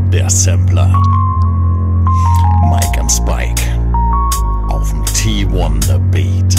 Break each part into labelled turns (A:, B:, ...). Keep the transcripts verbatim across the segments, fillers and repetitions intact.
A: der Sampler. Mike und Spike auf dem T eins The Beat.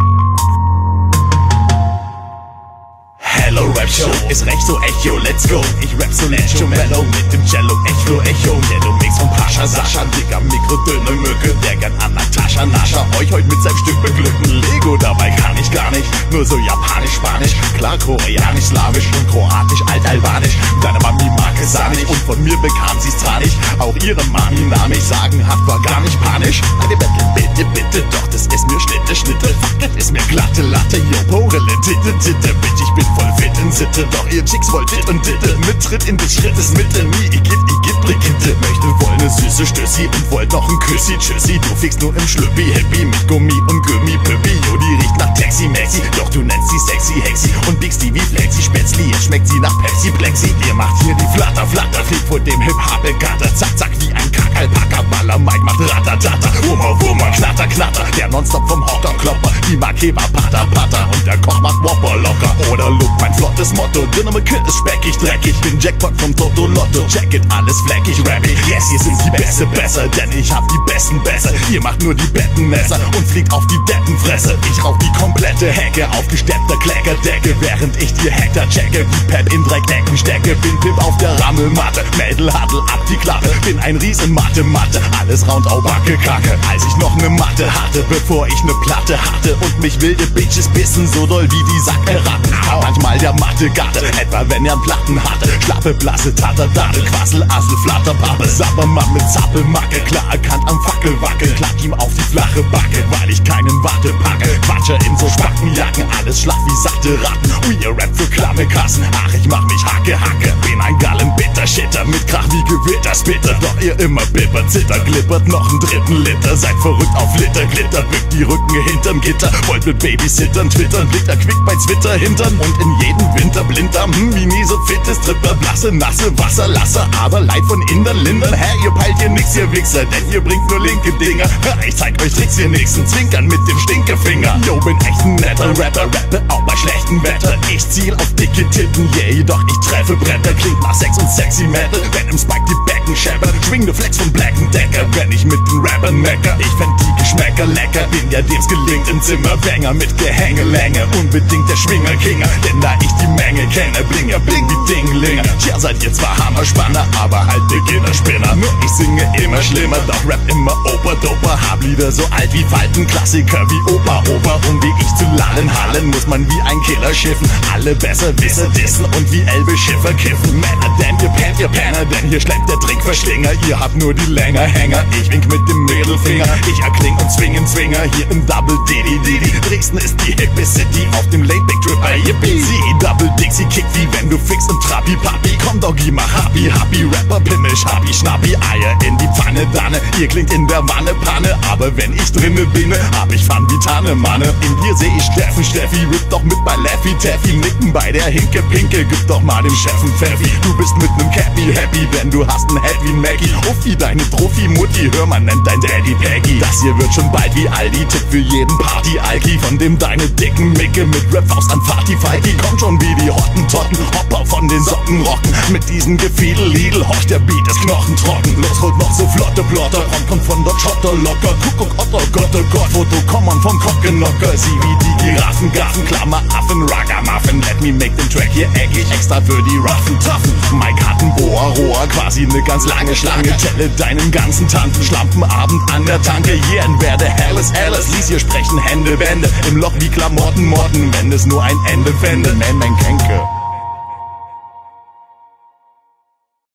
A: Hello Rap Show, ist recht so Echo, let's go. Ich rap so lecho mellow mit dem Cello, Echo, Echo. Yellow Mix von Pascha, Sascha, dicker Mikro, dünne Mücke. Der gern an Natascha, Nascha, euch heute mit seinem Stück beglücken. Lego, dabei kann ich gar nicht, nur so japanisch, spanisch. Klar, koreanisch, slawisch und kroatisch, alt-albanisch. Deine Mami mag es sah nicht und von mir bekam sie's zwar nicht. Auch ihre Mami nahm ich sagenhaft, war gar nicht panisch. Eine Battle, bitte, bitte, doch das ist mir Schnitte, Schnitte. Fuck, das ist mir glatte Latte, yo, Porele, Titte, Titte. Bitch, ich bin voll fit in Sitte, doch ihr Chicks wollt dit und ditte. Mit Tritt in des Schrittes Mitte, nie, ich git, ich git, Brigitte. Möchte wohl ne süße Stössi und wollt noch ein Küssi, Tschüssi. Du fickst nur im Schlüppi, Hippie mit Gummi und Gummi, Püppi. Jo, die riecht nach Taxi, Maxi, doch du nennst sie sexy, Hexi und biegst die wie Flexi, Spätzli. Jetzt schmeckt sie nach Pepsi, Plexi. Ihr macht hier die Flatter, Flatter, fliegt vor dem Hip-Hop-Gatter. Zack, zack, wie ein Kack-Alpaka, Baller, Mike macht Ratatata. Wummer, Wummer, Knatter, Knatter, der Nonstop vom Hocker klopper. Die Makeba, Patter, Patter und der Koch macht Whopper locker. Oder look, mein flottes Motto, Dynamik ist speckig, dreckig. Bin Jackpot vom Toto Lotto, check it, alles fleckig, rappig. Yes, ihr sind die Beste besser, denn ich hab die besten besser. Ihr macht nur die Bettenmesser und fliegt auf die Deppenfresse. Ich rauch die komplette Hecke, aufgesteppter Kleckerdecke, während ich dir Hektar checke, wie Pep in Dreckecken stecke. Bin Pimp auf der Rammelmatte, Mädel Hadel ab die Klappe. Bin ein Riesen Mathe, Mathe, alles round au Backe, Kacke. Als ich noch ne Matte hatte, bevor ich ne Platte hatte und mich wilde Bitches bissen, so doll wie die Sackeratten. Manchmal der Mathe-Gatte, etwa wenn er einen Platten hatte. Schlappe, blasse, Tatter, Date, Quassel, Assel, Flatter, Pappe. Sabbermann mit Zappelmacke, klar erkannt am Fackelwackel. Klack ihm auf die flache Backe, weil ich keinen Warte packe. Quatsche in so Spackenjacken, alles schlaff wie satte Ratten. Ui, ihr Rap für klamme Kassen, ach ich mach mich Hacke, Hacke. Bin ein Gallen-Bitter-Shitter, mit Krach wie Gewittersplitter. Doch ihr immer bibbert, zittert, glippert noch einen dritten Liter. Seid verrückt auf Liter, Glitter, bückt die Rücken hinterm Gitter. Wollt mit Babysittern twittern, blickt er quick bei Twitter hintern. Und in jedem Winter blinder, hm, wie nie so fittes Tripper. Blasse, nasse Wasserlasser, aber Leid von Indern lindern. Hä, ihr peilt hier nix, ihr Wichser, denn ihr bringt nur linke Dinger. Ich zeig euch Tricks, ihr nächsten Zwinkern mit dem Stinkefinger. Yo, bin echt ein netter Rapper, rappe auch bei schlechtem Wetter. Ich ziel auf dicke Titten, yeah, doch ich treffe Bretter. Klingt nach Sex und Sexy Metal, wenn im Spike die Becken scheppern. Schwing ne Flex von Black Decker, wenn ich mit den Rappern mecker. Ich fänd die Geschmäcker lecker, bin ja dem's gelingt im Zimmer. Banger mit Gehängelänge, unbedingt der Schwingerkinger. Denn da ich die Menge kenne, blinger, bling wie Dinglinger. Tja, seid ihr zwar Hammerspanner, aber halt Beginner-Spinner. Nur ich singe immer schlimmer, doch rap immer Oper-Doper. Hab Lieder so alt wie Falten, Klassiker wie Opa, Oper. Um wie ich zu lallen, hallen, muss man wie ein Killer schiffen. Alle besser Wisser dissen und wie Elbe Schiffer kiffen. Männer, denn ihr pennt, ihr Penner, denn hier schleppt der Trinkverschlinger. Ihr habt nur die Längerhänger, ich wink mit dem Mittelfinger. Ich erkling und zwingen Zwinger, hier im Double Diddy Diddy. Dresden ist die hippe City, auf dem Late Big Trip bei Yippie. Sie Double Dixie Kick wie wenn du fix und Trappi Papi. Komm Doggy, mach Happy, Happy, Rapper, Pimmel, Schnappi, Schnappi, Eier in die Pfanne, Danne. Ihr klingt in der Wanne, Panne, aber wenn ich drinne bin, hab ich Fun wie Tanne, Manne. In dir seh ich Steffen, Steffi, rip doch mit bei Laffy Taffy. Nicken bei der Hinke, Pinke, gib doch mal dem Chefen Pfeffi. Du bist mit nem Cappy happy, denn du hast n Head wie n Mackie. Uffi, deine Trophy-Mutti, hör man nennt dein Daddy Peggy. Das hier wird schon bald wie Aldi, Tipp für jeden Party-Alki. Von dem deine dicken Micke mit Rap-Faust an Party-Falki. Kommt schon wie die Hottentotten, Hopper von den Sockenrocken. Mit diesem Gefiedel-Lidl, horcht der Beat ist knochentrocken. Los, holt noch so flotte Plotter, kommt, kommt von dort Schotter locker. Kuckuck, Otto, Gott, oh Gott, Foto, komm on vom Kockenocker. Sie wie die Giraffen, Gaffen, Klammer, Affen, Ragamuffin. Let me make den Track hier eckig, extra für die roughen Toughen. Mike hat ein Boa, Rohr, quasi ne ganz lange Schlange. Telle deinen ganzen Tanten, Schlampenabend an der Tanke. Yeah, und werde helles, helles, ließ hier sprechen Hände, Bände. Im Loch wie Klamotten, Morten, wenn es nur ein Ende fände. Man, man, Kenke.